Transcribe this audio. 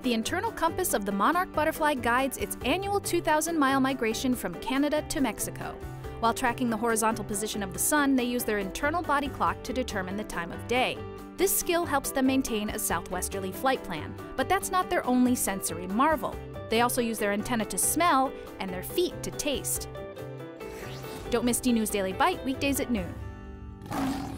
The internal compass of the Monarch butterfly guides its annual 2,000-mile migration from Canada to Mexico. While tracking the horizontal position of the sun, they use their internal body clock to determine the time of day. This skill helps them maintain a southwesterly flight plan, but that's not their only sensory marvel. They also use their antenna to smell and their feet to taste. Don't miss DNews Daily Bite weekdays at noon.